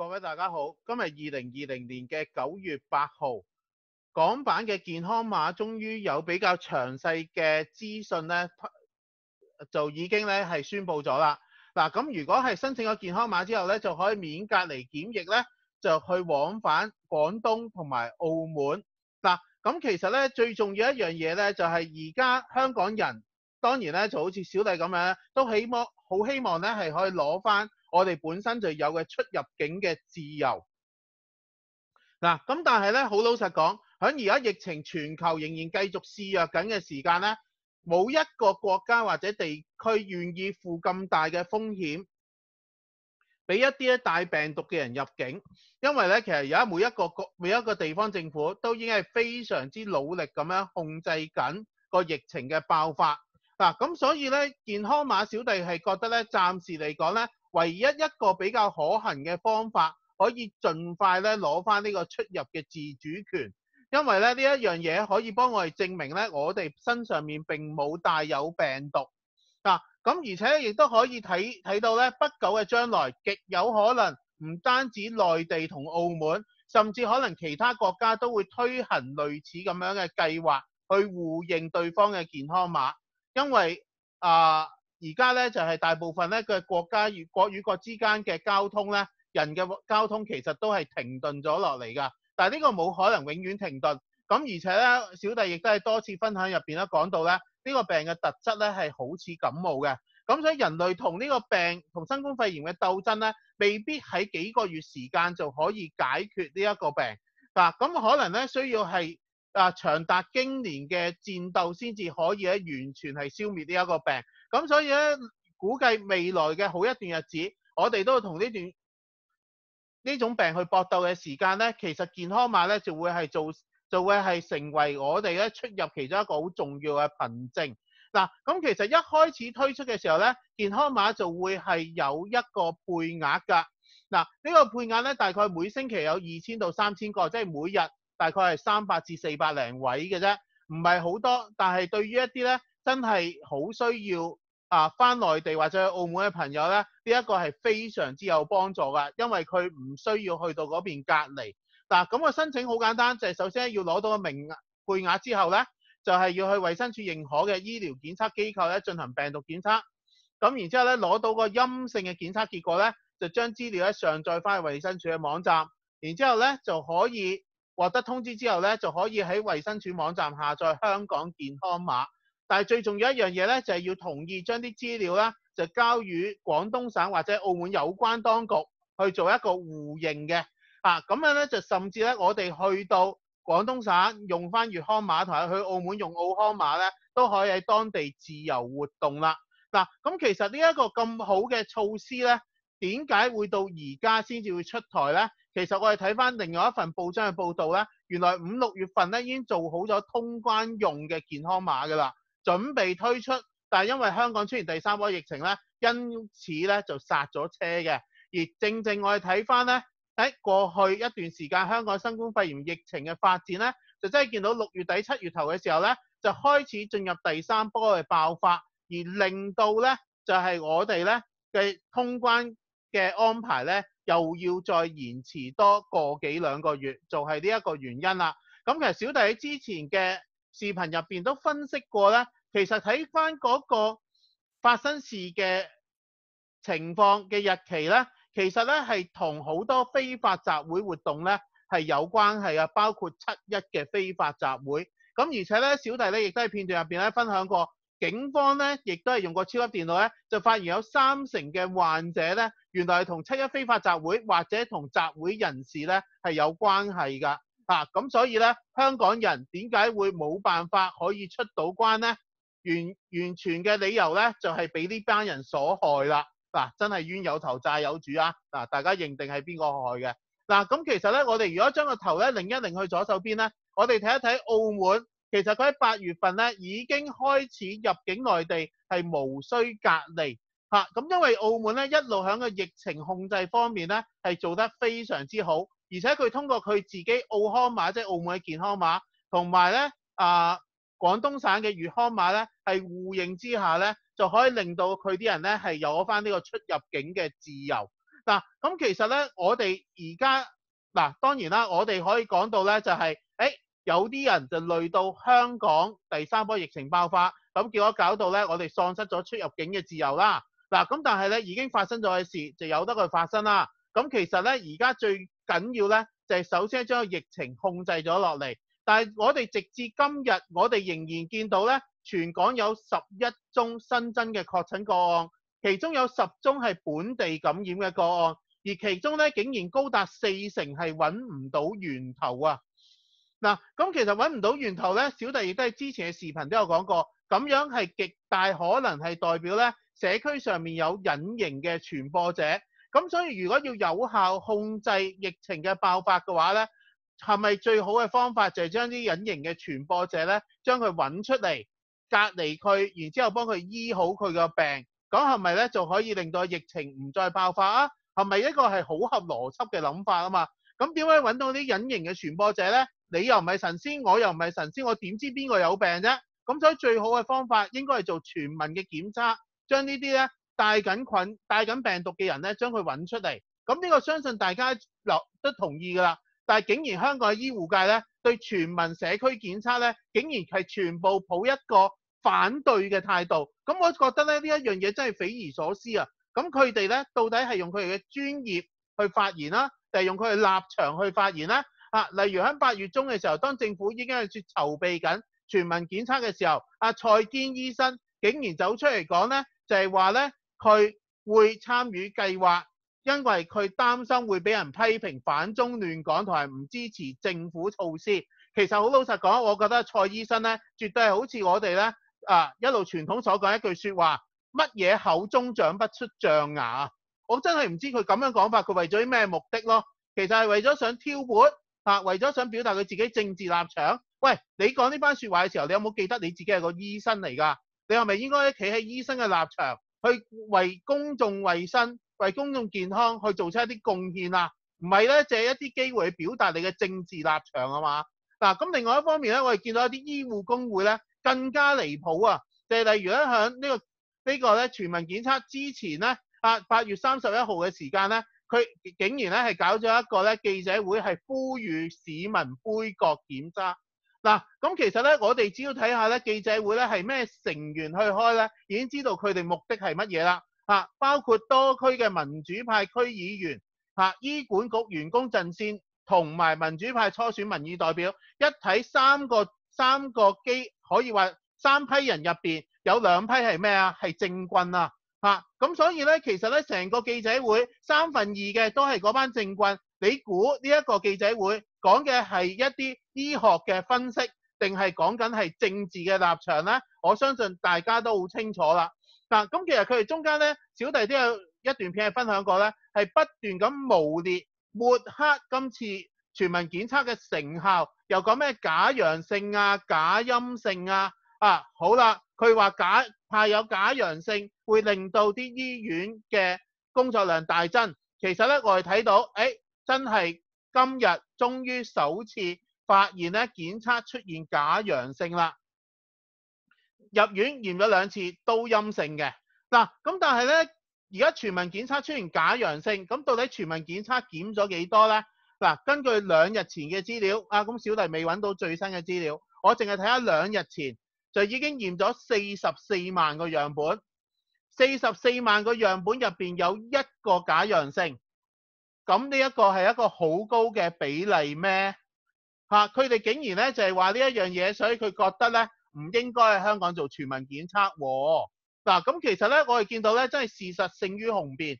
各位大家好，今日2020年嘅9月8號，港版嘅健康碼終於有比較詳細嘅資訊咧，就已經咧係宣布咗啦。嗱，咁如果係申請咗健康碼之後咧，就可以免隔離檢疫咧，就去往返廣東同埋澳門。嗱，咁其實咧最重要一樣嘢咧，就係而家香港人當然咧就好似小弟咁樣，都好希望咧係可以攞翻我哋本身就有嘅出入境嘅自由。嗱，咁但係咧好老實講，喺而家疫情全球仍然繼續肆虐緊嘅時間咧，冇一個國家或者地區願意負咁大嘅風險，俾一啲帶病毒嘅人入境，因為咧其實而家每一個地方政府都已經係非常之努力咁樣控制緊個疫情嘅爆發。嗱，咁所以咧健康碼小弟係覺得咧，暫時嚟講咧，唯一一個比較可行嘅方法，可以盡快咧攞翻呢個出入嘅自主權，因為咧呢一樣嘢可以幫我哋證明咧，我哋身上面並冇帶有病毒。嗱，咁而且亦都可以睇到咧，不久嘅將來極有可能唔單止內地同澳門，甚至可能其他國家都會推行類似咁樣嘅計劃，去互認對方嘅健康碼。因為而家咧就係大部分咧嘅國家與國之間嘅交通咧，人嘅交通其實都係停頓咗落嚟㗎。但係呢個冇可能永遠停頓。咁而且咧，小弟亦都係多次分享入邊咧講到咧，呢個病嘅特質咧係好似感冒嘅。咁所以人類同呢個病同新冠肺炎嘅鬥爭咧，未必喺幾個月時間就可以解決呢一個病。嗱，咁可能咧需要係長達經年嘅戰鬥先至可以咧完全係消滅呢一個病。咁所以咧，估計未來嘅好一段日子，我哋都會同呢種病去搏鬥嘅時間咧，其實健康碼咧就會係成為我哋咧出入其中一個好重要嘅憑證。嗱，咁其實一開始推出嘅時候咧，健康碼就會係有一個配額㗎。嗱，呢個配額咧大概每星期有2000到3000個，即係每日大概係300至400零位嘅啫，唔係好多。但係對於一啲咧真係好需要返內地或者去澳門嘅朋友咧，呢一個係非常之有幫助㗎，因為佢唔需要去到嗰邊隔離。嗱，咁個申請好簡單，就係首先要攞到個配額之後咧，就係要去衛生署認可嘅醫療檢測機構咧進行病毒檢測。咁然之後咧攞到個陰性嘅檢測結果咧，就將資料咧上載翻去衛生署嘅網站。然之後咧就可以獲得通知之後咧，就可以喺衛生署網站下載香港健康碼。但係最重要一樣嘢咧，就係要同意將啲資料咧就交予廣東省或者澳門有關當局去做一個互認嘅。咁樣咧就甚至咧我哋去到廣東省用翻粵康碼，同埋去澳門用澳康碼咧，都可以喺當地自由活動啦。嗱，咁其實呢一個咁好嘅措施咧，點解會到而家先至會出台咧？其實我哋睇翻另外一份報章嘅報導咧，原來5、6月份咧已經做好咗通關用嘅健康碼㗎啦，準備推出，但係因為香港出現第3波疫情咧，因此咧就剎咗車嘅。而正正我哋睇翻咧喺過去一段時間香港新冠肺炎疫情嘅發展咧，就真係見到6月底7月頭嘅時候咧，就開始進入第3波嘅爆發，而令到咧就係我哋咧嘅通關嘅安排咧，又要再延遲多個幾兩個月，就係呢一個原因啦。咁其實小弟喺之前嘅視頻入邊都分析過咧，其實睇翻嗰個發生事嘅情況嘅日期咧，其實咧係同好多非法集會活動咧係有關係啊，包括7·1嘅非法集會。咁而且咧，小弟咧亦都喺片段入邊咧分享過，警方咧亦都係用過超級電腦咧，就發現有30%嘅患者咧，原來係同7·1非法集會或者同集會人士咧係有關係㗎。咁所以咧，香港人點解會冇辦法可以出到關咧？完全嘅理由咧，就係俾呢班人所害啦。真係冤有頭債有主啊！大家認定係邊個害嘅？咁其實咧，我哋如果將個頭咧擰一擰去左手邊咧，我哋睇一睇澳門，其實佢喺8月份咧已經開始入境內地係無需隔離。咁因為澳門咧一路喺個疫情控制方面咧係做得非常之好，而且佢通過佢自己澳康碼，即係澳門嘅健康碼，同埋咧廣東省嘅粵康碼咧係互認之下咧，就可以令到佢啲人咧係有翻呢個出入境嘅自由。 嗱，咁其實咧，我哋而家嗱，當然啦，我哋可以講到咧，就係有啲人就累到香港第三波疫情爆發，咁結果搞到咧，我哋喪失咗出入境嘅自由啦。嗱，咁但係咧已經發生咗嘅事，就由得佢發生啦。咁其實咧，而家最緊要咧，就係首先將個疫情控制咗落嚟。但係我哋直至今日，我哋仍然見到咧，全港有11宗新增嘅確診個案，其中有10宗係本地感染嘅個案，而其中咧竟然高達40%係揾唔到源頭啊！嗱，咁其實揾唔到源頭咧，小弟亦都係之前嘅視頻都有講過，咁樣係極大可能係代表咧社區上面有隱形嘅傳播者。咁所以如果要有效控制疫情嘅爆發嘅話咧，係咪最好嘅方法就係將啲隱形嘅傳播者咧，將佢揾出嚟，隔離佢，然之後幫佢醫好佢個病，咁係咪咧就可以令到疫情唔再爆發啊？係咪一個係好合邏輯嘅諗法啊嘛？咁點解揾到啲隱形嘅傳播者咧？你又唔係神仙，我又唔係神仙，我點知邊個有病啫？咁所以最好嘅方法應該係做全民嘅檢測，將呢啲咧帶緊病毒嘅人咧，將佢揾出嚟。咁呢個相信大家都同意㗎啦。但係竟然香港嘅醫護界咧，對全民社區檢測咧，竟然係全部抱一個反對嘅態度。咁我覺得咧呢一樣嘢真係匪夷所思啊！咁佢哋咧到底係用佢哋嘅專業去發言啦，定係用佢哋立場去發言咧？例如喺8月中嘅時候，當政府已經係籌備緊全民檢測嘅時候，蔡堅醫生竟然走出嚟講咧，就係話咧佢會參與計劃，因為佢擔心會俾人批評反中亂港同埋唔支持政府措施。其實好老實講，我覺得蔡醫生咧絕對係好似我哋咧一路傳統所講一句説話，乜嘢口中長不出象牙。我真係唔知佢咁樣講法，佢為咗啲咩目的咯？其實係為咗想挑撥。為咗想表達佢自己政治立場。喂，你講呢番説話嘅時候，你有冇記得你自己係個醫生嚟㗎？你係咪應該企喺醫生嘅立場，去為公眾衞生、為公眾健康去做出一啲貢獻啊？唔係咧，借一啲機會去表達你嘅政治立場啊嘛。嗱，咁另外一方面咧，我哋見到一啲醫護工會咧更加離譜啊！就係例如咧，喺呢個咧全民檢測之前咧，8月31號嘅時間咧。佢竟然咧係搞咗一個咧記者會，係呼籲市民杯葛檢測。嗱，咁其實咧，我哋只要睇下咧記者會咧係咩成員去開咧，已經知道佢哋目的係乜嘢啦。包括多區嘅民主派區議員、醫管局員工陣線同埋民主派初選民意代表，一睇三個可以話3批人入邊有2批係咩啊？係政棍啊！咁所以咧，其實咧成個記者會2/3嘅都係嗰班政棍。你估呢一個記者會講嘅係一啲醫學嘅分析，定係講緊係政治嘅立場咧？我相信大家都好清楚啦。咁其實佢哋中間咧，小弟都有一段片係分享過咧，係不斷咁誣蔑抹黑今次全民檢測嘅成效，又講咩假陽性啊、假陰性啊。好啦，佢話怕有假陽性會令到啲醫院嘅工作量大增。其實咧，我哋睇到，真係今日終於首次發現咧檢測出現假陽性啦。入院驗咗2次都陰性嘅。咁但係咧，而家全民檢測出現假陽性，咁到底全民檢測檢咗幾多咧？根據2日前嘅資料，咁小弟未揾到最新嘅資料，我淨係睇下2日前。就已經驗咗44萬個樣本，44萬個樣本入邊有1個假陽性，咁呢一個係一個好高嘅比例咩？佢哋竟然咧就係話呢一樣嘢，所以佢覺得咧唔應該喺香港做全民檢測喎。咁其實咧我哋見到咧真係事實勝於雄辯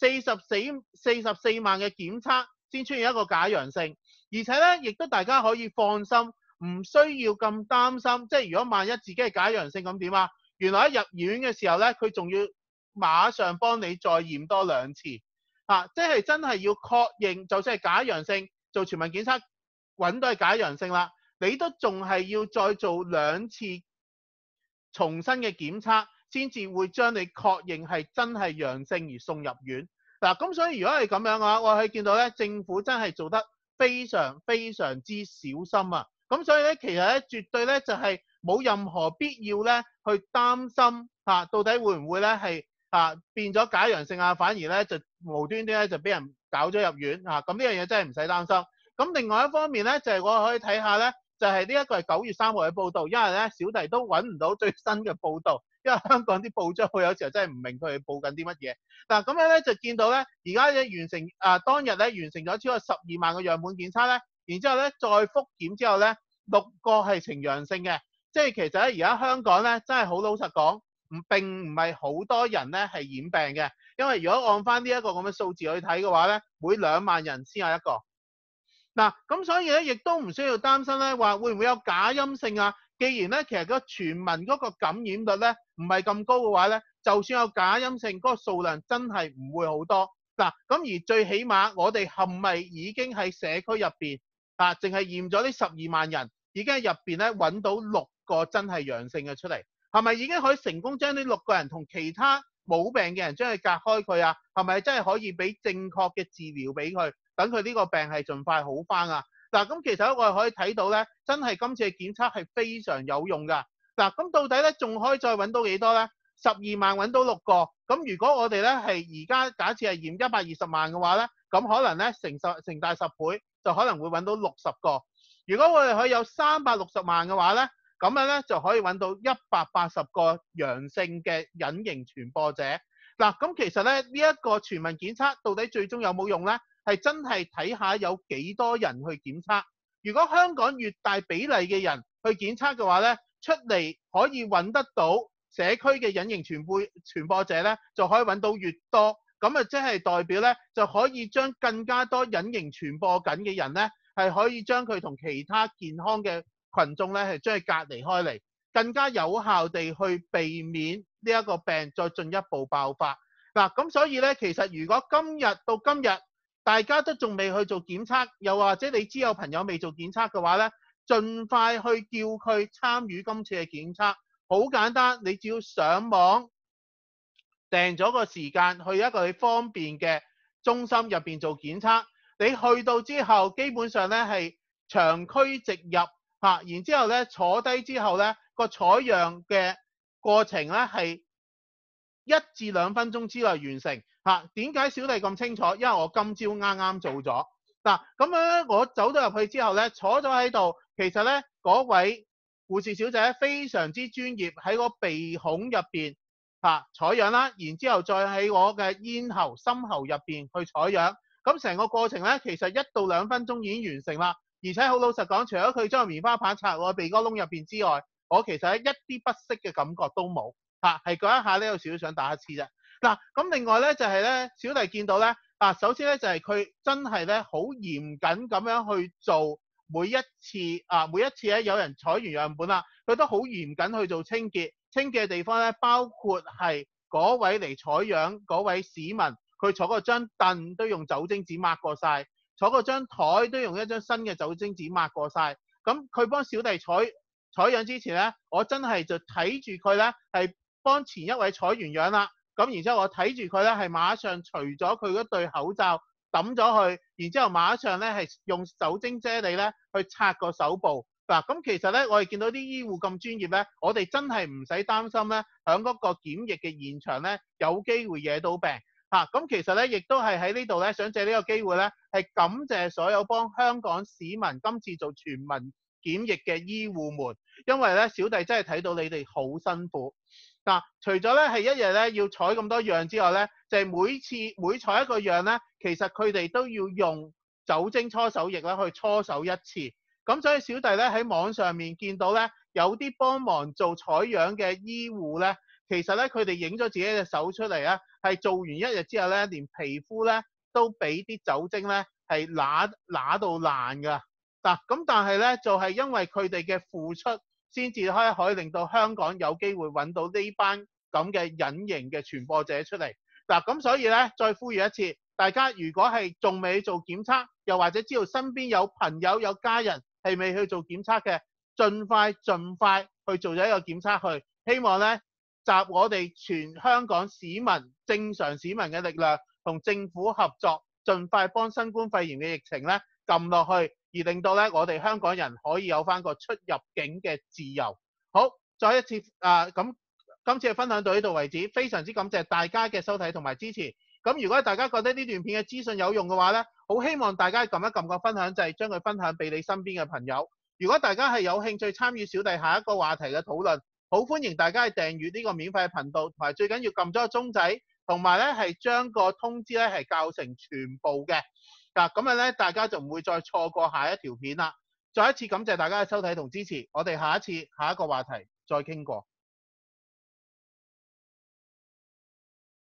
，44萬嘅檢測先出現一個假陽性，而且咧亦都大家可以放心。唔需要咁擔心，即係如果萬一自己係假陽性咁點啊？原來喺入院嘅時候咧，佢仲要馬上幫你再驗多2次，即係真係要確認，就算係假陽性，做全民檢測揾到係假陽性啦，你都仲係要再做2次重新嘅檢測，先至會將你確認係真係陽性而送入院。咁所以如果係咁樣嘅話，我係見到咧政府真係做得非常非常之小心啊！咁所以咧，其實咧，絕對咧就係冇任何必要咧去擔心到底會唔會咧係變咗假陽性反而咧就無端端咧就俾人搞咗入院咁呢樣嘢真係唔使擔心。咁另外一方面咧就係我可以睇下咧，就係呢一個係9月3號嘅報道，因為咧小弟都揾唔到最新嘅報道，因為香港啲報章我有時候真係唔明佢哋報緊啲乜嘢。嗱咁樣咧就見到咧，而家咧完成當日咧完成咗超過12萬個樣本檢測咧，然之後咧再復檢之後咧6個係呈陽性嘅，即係其實咧而家香港咧真係好老實講，並唔係好多人咧係染病嘅，因為如果按翻呢一個咁嘅數字去睇嘅話咧，每2萬人先有一個。嗱，咁所以咧，亦都唔需要擔心咧，話會唔會有假陰性既然咧，其實個全民嗰個感染率咧唔係咁高嘅話咧，就算有假陰性，嗰個數量真係唔會好多。嗱，咁而最起碼我哋係咪已經喺社區入邊淨係驗咗呢12萬人，已經喺入邊咧揾到6個真係陽性嘅出嚟？係咪已經可以成功將呢6個人同其他冇病嘅人將佢隔開佢係咪真係可以俾正確嘅治療俾佢？等佢呢個病係盡快好翻嗱，咁其實我哋可以睇到咧，真係今次嘅檢測係非常有用㗎。嗱，咁到底咧仲可以再揾到幾多咧？12萬揾到6個，咁如果我哋咧係而家假設係驗120萬嘅話咧，咁可能咧成大10倍，就可能會揾到60個。如果我哋可以有360萬嘅話咧，咁樣咧就可以揾到180個陽性嘅隱形傳播者。嗱，咁其實咧呢一個全民檢測到底最終有冇用咧？係真係睇下有幾多人去檢測。如果香港越大比例嘅人去檢測嘅話咧，出嚟可以揾得到社區嘅隱形傳播者咧，就可以揾到越多。咁即係代表咧，就可以將更加多隱形傳播緊嘅人咧，係可以將佢同其他健康嘅群眾咧，係將佢隔離開嚟，更加有效地去避免呢一個病再進一步爆發。嗱，咁所以咧，其實如果今日到今日，大家都仲未去做檢測，又或者你知有朋友未做檢測嘅話咧，盡快去叫佢參與今次嘅檢測。好簡單，你只要上網訂咗個時間，去一個你方便嘅中心入邊做檢測。你去到之後，基本上咧係長驅直入然之後咧坐低之後咧個採樣嘅過程咧係1至2分鐘之內完成。點解小弟咁清楚？因為我今朝啱啱做咗。嗱，咁樣咧，我走咗入去之後咧，坐咗喺度，其實咧嗰位護士小姐非常之專業，喺我鼻孔入邊採樣啦，然之後再喺我嘅咽喉、深喉入邊去採樣。咁成個過程咧，其實1到2分鐘已經完成啦。而且好老實講，除咗佢將個棉花棒插我鼻哥窿入邊之外，我其實一啲不適嘅感覺都冇。係嗰一下咧有少少想打乞嗤啫。嗱，咁另外咧就係咧，小弟見到咧首先咧就係佢真係咧好嚴謹咁樣去做每一次咧有人採完樣本啦，佢都好嚴謹去做清潔。清潔嘅地方咧包括係嗰位嚟採樣嗰位市民，佢坐嗰張凳都用酒精紙抹過晒，坐嗰張台都用一張新嘅酒精紙抹過晒。咁佢幫小弟採樣之前咧，我真係就睇住佢咧係幫前一位採完樣啦。咁然之後我睇住佢咧係馬上除咗佢嗰對口罩抌咗佢，然之後馬上咧係用酒精啫喱咧去擦個手部。嗱，咁其實咧我哋見到啲醫護咁專業咧，我哋真係唔使擔心咧，響嗰個檢疫嘅現場咧有機會惹到病。咁其實咧亦都係喺呢度咧想借呢個機會咧係感謝所有幫香港市民今次做全民檢疫嘅醫護們，因為咧小弟真係睇到你哋好辛苦。除咗咧係一日咧要採咁多樣之外咧，就係每採一個樣咧，其實佢哋都要用酒精搓手液咧去搓手1次。咁所以小弟咧喺網上面見到咧有啲幫忙做採樣嘅醫護咧，其實咧佢哋影咗自己嘅手出嚟咧，係做完1日之後咧，連皮膚咧都俾啲酒精咧係揦到爛㗎。咁但係咧就係因為佢哋嘅付出，先至可以令到香港有機會揾到呢班咁嘅隱形嘅傳播者出嚟。咁所以咧再呼籲一次，大家如果係仲未做檢測，又或者知道身邊有朋友有家人係未去做檢測嘅，盡快去做咗一個檢測去，希望咧集我哋全香港市民正常市民嘅力量，同政府合作，盡快幫新冠肺炎嘅疫情咧撳落去，而令到咧我哋香港人可以有翻個出入境嘅自由。好，再一次咁今次嘅分享到呢度為止，非常之感謝大家嘅收睇同埋支持。咁如果大家覺得呢段片嘅資訊有用嘅話呢，好希望大家撳一撳個分享掣，將佢分享俾你身邊嘅朋友。如果大家係有興趣參與小弟下一個話題嘅討論，好歡迎大家去訂閱呢個免費嘅頻道，同埋最緊要撳咗個鐘仔，同埋咧係將個通知咧係校成全部嘅。咁樣咧大家就唔會再錯過下一條片啦。再一次感謝大家嘅收睇同支持，我哋下一個話題再傾過。